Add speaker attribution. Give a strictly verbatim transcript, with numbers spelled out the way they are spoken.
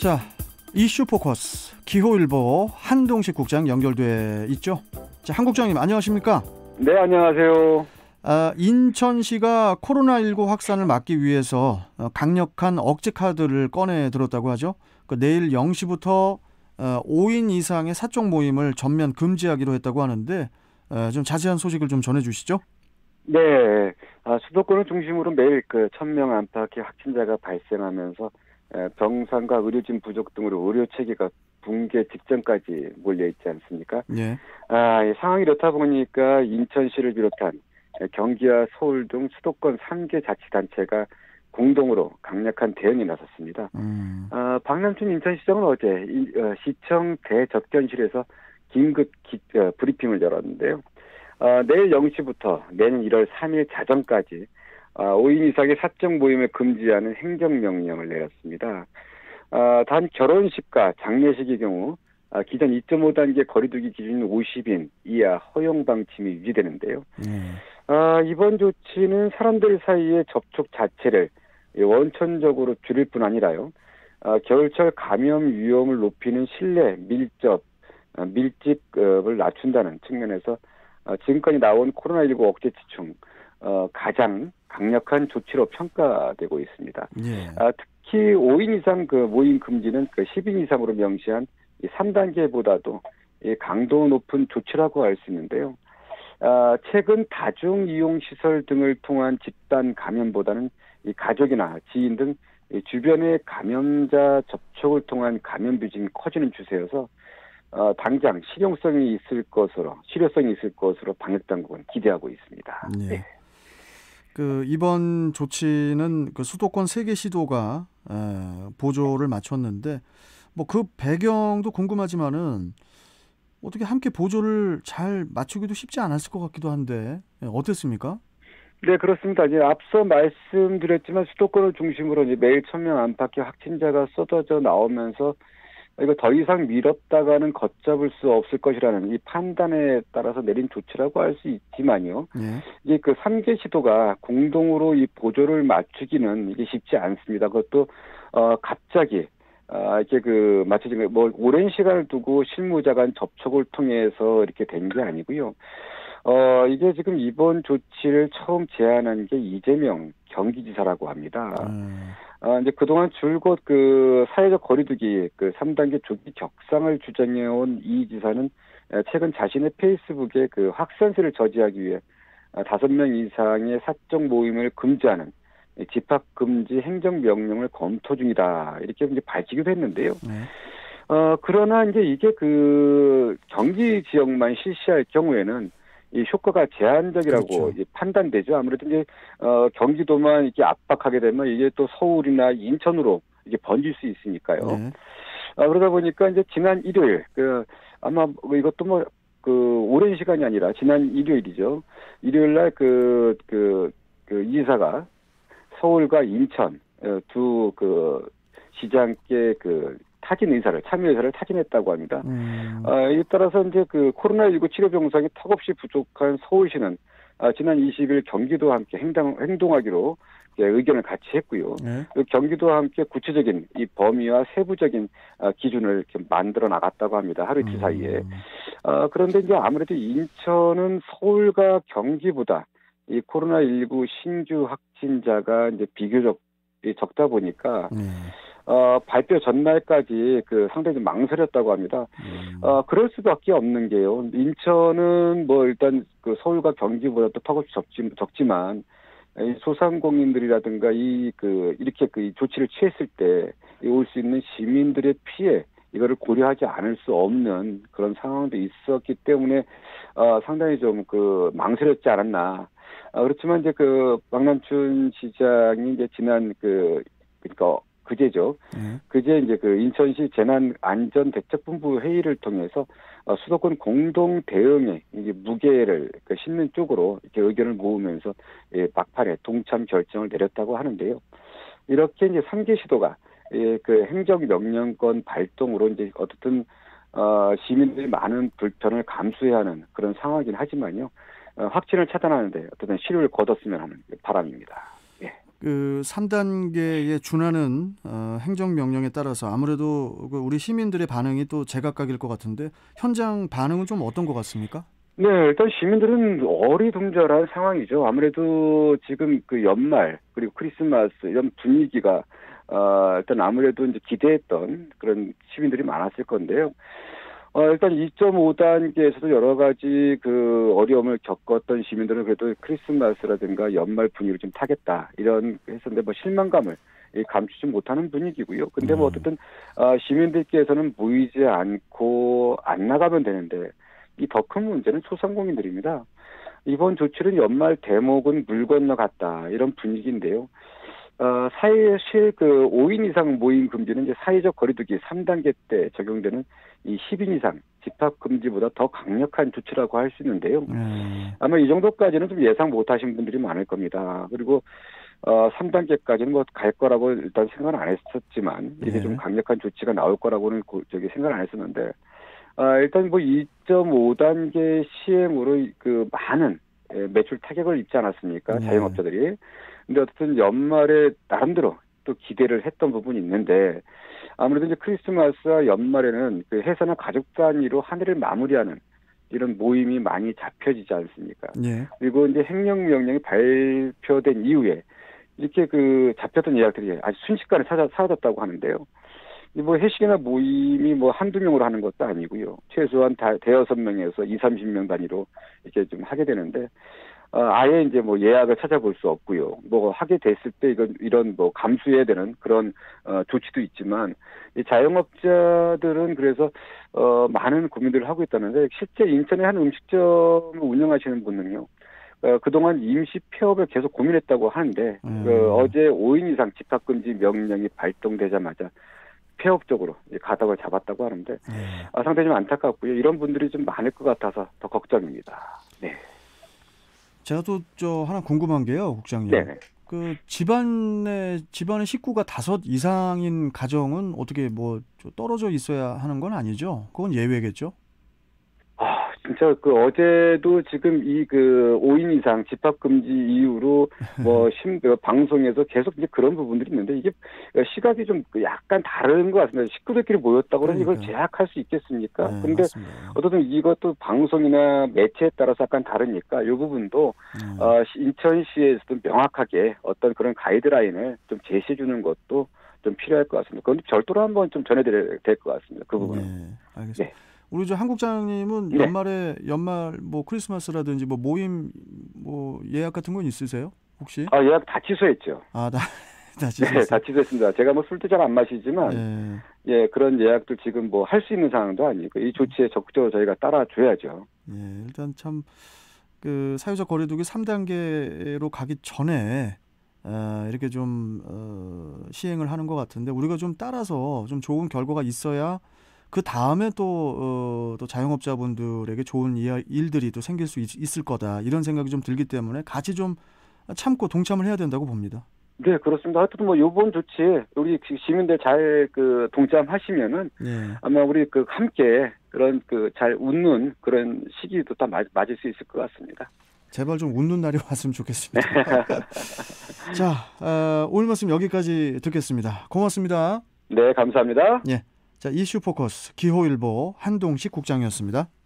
Speaker 1: 자, 이슈 포커스 기호일보 한동식 국장 연결돼 있죠. 자, 한 국장님 안녕하십니까?
Speaker 2: 네, 안녕하세요.
Speaker 1: 아, 인천시가 코로나십구 확산을 막기 위해서 강력한 억제 카드를 꺼내 들었다고 하죠. 그 내일 영 시부터 오 인 이상의 사적 모임을 전면 금지하기로 했다고 하는데 좀 자세한 소식을 좀 전해주시죠.
Speaker 2: 네, 아, 수도권을 중심으로 매일 그 천 명 안팎의 확진자가 발생하면서 병상과 의료진 부족 등으로 의료 체계가 붕괴 직전까지 몰려 있지 않습니까?
Speaker 1: 예.
Speaker 2: 아, 이 상황이 이렇다 보니까 인천시를 비롯한 경기와 서울 등 수도권 세 개 자치단체가 공동으로 강력한 대응에 나섰습니다. 음. 아, 박남춘 인천시장은 어제 이, 어, 시청 대접견실에서 긴급 기, 어, 브리핑을 열었는데요. 어, 내일 영 시부터 내년 일월 삼일 자정까지 어, 오 인 이상의 사적 모임을 금지하는 행정명령을 내렸습니다. 어, 단 결혼식과 장례식의 경우 어, 기존 이 점 오 단계 거리두기 기준인 오십 인 이하 허용 방침이 유지되는데요. 음. 어, 이번 조치는 사람들 사이의 접촉 자체를 원천적으로 줄일 뿐 아니라요. 어, 겨울철 감염 위험을 높이는 실내 밀접, 어, 밀집을 낮춘다는 측면에서 어, 지금까지 나온 코로나십구 억제치 중 어, 가장 강력한 조치로 평가되고 있습니다. 예. 아, 특히 오 인 이상 그 모임 금지는 그 십 인 이상으로 명시한 이 삼 단계보다도 이 강도 높은 조치라고 할 수 있는데요. 아, 최근 다중 이용 시설 등을 통한 집단 감염보다는 이 가족이나 지인 등 이 주변의 감염자 접촉을 통한 감염 비중이 커지는 추세여서 어, 당장 실용성이 있을 것으로 실효성이 있을 것으로 방역 당국은 기대하고 있습니다.
Speaker 1: 네. 네. 그 이번 조치는 그 수도권 세 개 시도가 에, 보조를 맞췄는데 뭐 그 배경도 궁금하지만은 어떻게 함께 보조를 잘 맞추기도 쉽지 않았을 것 같기도 한데 어땠습니까?
Speaker 2: 네, 그렇습니다. 이제 앞서 말씀드렸지만 수도권을 중심으로 이제 매일 천 명 안팎의 확진자가 쏟아져 나오면서 이거 더 이상 미뤘다가는 걷잡을 수 없을 것이라는 이 판단에 따라서 내린 조치라고 할 수 있지만요. 네. 이게 그 세 개 시도가 공동으로 이 보조를 맞추기는 이게 쉽지 않습니다. 그것도 어 갑자기 아 이렇게 그 맞춰진 뭐 오랜 시간을 두고 실무자 간 접촉을 통해서 이렇게 된 게 아니고요. 어 이게 지금 이번 조치를 처음 제안한 게 이재명 경기지사라고 합니다. 음. 어, 이제 그동안 줄곧 그 사회적 거리두기 그 삼 단계 조기 격상을 주장해온 이 지사는 최근 자신의 페이스북에 그 확산세를 저지하기 위해 다섯 명 이상의 사적 모임을 금지하는 집합금지 행정명령을 검토 중이다. 이렇게 이제 밝히기도 했는데요. 네. 어, 그러나 이제 이게 그 경기 지역만 실시할 경우에는 이 효과가 제한적이라고 그렇죠. 판단되죠. 아무래도 이제 어, 경기도만 이렇게 압박하게 되면 이게 또 서울이나 인천으로 이게 번질 수 있으니까요. 네. 아, 그러다 보니까 이제 지난 일요일 그 아마 이것도 뭐 그 오랜 시간이 아니라 지난 일요일이죠. 일요일 날 그 그 그 이사가 서울과 인천 두 그 시장께 그 타진 의사를, 참여 의사를 타진했다고 합니다. 음. 어, 이에 따라서 이제 그 코로나십구 치료 병상이 턱없이 부족한 서울시는 어, 지난 이십 일 경기도와 함께 행동, 행동하기로 의견을 같이 했고요. 네. 경기도와 함께 구체적인 이 범위와 세부적인 어, 기준을 이렇게 만들어 나갔다고 합니다. 하루 이틀 사이에. 음. 어, 그런데 이제 아무래도 인천은 서울과 경기보다 이 코로나십구 신규 확진자가 이제 비교적 적다 보니까 네. 어, 발표 전날까지 그 상당히 좀 망설였다고 합니다. 음. 어, 그럴 수밖에 없는 게요. 인천은 뭐 일단 그 서울과 경기보다 또 턱없이 적지, 적지만 이 소상공인들이라든가 이 그 이렇게 그 조치를 취했을 때 올 수 있는 시민들의 피해 이거를 고려하지 않을 수 없는 그런 상황도 있었기 때문에 어, 상당히 좀 그 망설였지 않았나. 어, 그렇지만 이제 그 박남춘 시장이 이제 지난 그 그러니까 그제죠. 네. 그제 이제 그 인천시 재난안전대책본부 회의를 통해서 어, 수도권 공동 대응에 이제 무게를 그 싣는 쪽으로 이렇게 의견을 모으면서 예, 막판에 동참 결정을 내렸다고 하는데요. 이렇게 이제 삼 개 시도가 예, 그 행정명령권 발동으로 이제 어떻든 어, 시민들이 많은 불편을 감수해야 하는 그런 상황이긴 하지만요. 어, 확진을 차단하는데 어떤 실효를 거뒀으면 하는 바람입니다. 예.
Speaker 1: 그 삼 단계에 준하는 어, 행정명령에 따라서 아무래도 그 우리 시민들의 반응이 또 제각각일 것 같은데 현장 반응은 좀 어떤 것 같습니까?
Speaker 2: 네, 일단 시민들은 어리둥절한 상황이죠. 아무래도 지금 그 연말 그리고 크리스마스 이런 분위기가 어, 일단 아무래도 이제 기대했던 그런 시민들이 많았을 건데요. 어, 일단 이 점 오 단계에서도 여러 가지 그 어려움을 겪었던 시민들은 그래도 크리스마스라든가 연말 분위기를 좀 타겠다 이런 했었는데 뭐 실망감을 감추지 못하는 분위기고요. 근데 뭐 어쨌든 어, 시민들께서는 모이지 않고 안 나가면 되는데 이 더 큰 문제는 소상공인들입니다. 이번 조치는 연말 대목은 물 건너갔다 이런 분위기인데요. 어, 사실 그 오 인 이상 모임 금지는 이제 사회적 거리두기 삼 단계 때 적용되는 이 십 인 이상 집합 금지보다 더 강력한 조치라고 할 수 있는데요.
Speaker 1: 음.
Speaker 2: 아마 이 정도까지는 좀 예상 못하신 분들이 많을 겁니다. 그리고 어, 삼 단계까지는 뭐 갈 거라고 일단 생각은 안 했었지만 이게
Speaker 1: 네.
Speaker 2: 좀 강력한 조치가 나올 거라고는 고, 저기 생각을 안 했었는데 아, 일단 뭐 이 점 오 단계 시행으로 그 많은 매출 타격을 입지 않았습니까?
Speaker 1: 네.
Speaker 2: 자영업자들이. 근데 어쨌든 연말에 나름대로 또 기대를 했던 부분이 있는데 아무래도 이제 크리스마스와 연말에는 그 회사나 가족 단위로 한 해를 마무리하는 이런 모임이 많이 잡혀지지 않습니까?
Speaker 1: 예.
Speaker 2: 그리고 이제 행령명령이 발표된 이후에 이렇게 그 잡혔던 예약들이 아주 순식간에 사라, 사라졌다고 하는데요. 뭐 회식이나 모임이 뭐 한두 명으로 하는 것도 아니고요. 최소한 다 대여섯 명에서 이삼십 명 단위로 이렇게 좀 하게 되는데, 어, 아예 이제 뭐 예약을 찾아볼 수 없고요. 뭐 하게 됐을 때 이건 이런 뭐 감수해야 되는 그런 어, 조치도 있지만, 이 자영업자들은 그래서 어, 많은 고민들을 하고 있다는데, 실제 인천의 한 음식점을 운영하시는 분은요. 어, 그동안 임시 폐업을 계속 고민했다고 하는데,
Speaker 1: 음.
Speaker 2: 그 어제 오 인 이상 집합금지 명령이 발동되자마자 폐업적으로 가닥을 잡았다고 하는데
Speaker 1: 네.
Speaker 2: 아, 상당히 좀 안타깝고요. 이런 분들이 좀 많을 것 같아서 더 걱정입니다. 네.
Speaker 1: 제가 또 저 하나 궁금한 게요, 국장님.
Speaker 2: 네.
Speaker 1: 그 집안의 집안의 식구가 다섯 이상인 가정은 어떻게 뭐 떨어져 있어야 하는 건 아니죠? 그건 예외겠죠?
Speaker 2: 아, 진짜 그 어제도 지금 이 그 오 인 이상 집합 금지 이후로 뭐 심, 방송에서 계속 이제 그런 부분들이 있는데 이게 시각이 좀 약간 다른 것 같습니다. 식구들끼리 모였다고 그러면 이걸
Speaker 1: 그러니까요.
Speaker 2: 제약할 수 있겠습니까?
Speaker 1: 네,
Speaker 2: 근데
Speaker 1: 맞습니다.
Speaker 2: 어쨌든 이것도 방송이나 매체에 따라서 약간 다르니까 이 부분도
Speaker 1: 음.
Speaker 2: 어, 인천시에서도 명확하게 어떤 그런 가이드라인을 좀 제시해 주는 것도 좀 필요할 것 같습니다. 그건 별도로 한번 좀 전해드려야 될 것 같습니다. 그 부분은.
Speaker 1: 네, 알겠습니다.
Speaker 2: 네.
Speaker 1: 우리 저 한국장님은
Speaker 2: 네.
Speaker 1: 연말에 연말 뭐 크리스마스라든지 뭐 모임 뭐 예약 같은 건 있으세요? 혹시?
Speaker 2: 아, 예약 다 취소했죠.
Speaker 1: 아, 다, 다
Speaker 2: 네,
Speaker 1: 취소했어요.
Speaker 2: 다 취소했습니다. 제가 뭐 술도 잘 안 마시지만,
Speaker 1: 네.
Speaker 2: 예, 그런 예약도 지금 뭐 할 수 있는 상황도 아니고, 이 조치에 적극적으로 저희가 따라줘야죠.
Speaker 1: 예, 일단 참 그 사회적 거리두기 삼 단계로 가기 전에 어, 이렇게 좀 어, 시행을 하는 것 같은데 우리가 좀 따라서 좀 좋은 결과가 있어야 그 다음에 또, 어, 또 자영업자분들에게 좋은 이- 일들이 또 생길 수 있, 있을 거다 이런 생각이 좀 들기 때문에 같이 좀 참고 동참을 해야 된다고 봅니다.
Speaker 2: 네, 그렇습니다. 하여튼 뭐 요번 조치 우리 시민들 잘 그 동참하시면은
Speaker 1: 예.
Speaker 2: 아마 우리 그 함께 그런 그 잘 웃는 그런 시기도 다 맞, 맞을 수 있을 것 같습니다.
Speaker 1: 제발 좀 웃는 날이 왔으면 좋겠습니다. 자, 어, 오늘 말씀 여기까지 듣겠습니다. 고맙습니다.
Speaker 2: 네, 감사합니다.
Speaker 1: 예. 자, 이슈 포커스 기호일보 한동식 국장이었습니다.